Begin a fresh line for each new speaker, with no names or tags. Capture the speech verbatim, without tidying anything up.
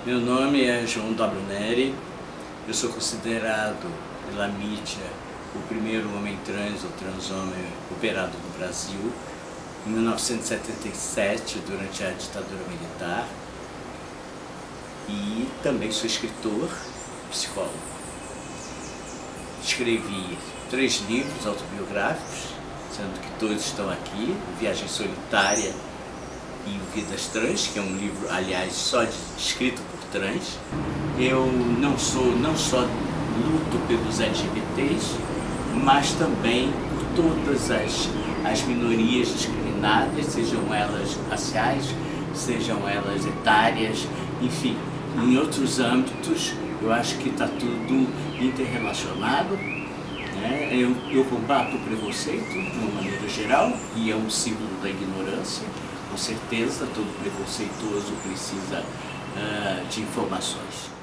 Meu nome é João W. Neri, eu sou considerado pela mídia o primeiro homem trans ou transhomem operado no Brasil, em mil novecentos e setenta e sete, durante a ditadura militar, e também sou escritor, psicólogo. Escrevi três livros autobiográficos, sendo que todos estão aqui: Viagem Solitária e Vidas Trans, que é um livro, aliás, só de, escrito por trans. Eu não sou, não só luto pelos L G B Ts, mas também por todas as, as minorias discriminadas, sejam elas raciais, sejam elas etárias, enfim, em outros âmbitos. Eu acho que está tudo interrelacionado, né? Eu, eu combato o preconceito de uma maneira geral, e é um símbolo da ignorância. Com certeza, todo preconceituoso precisa uh, de informações.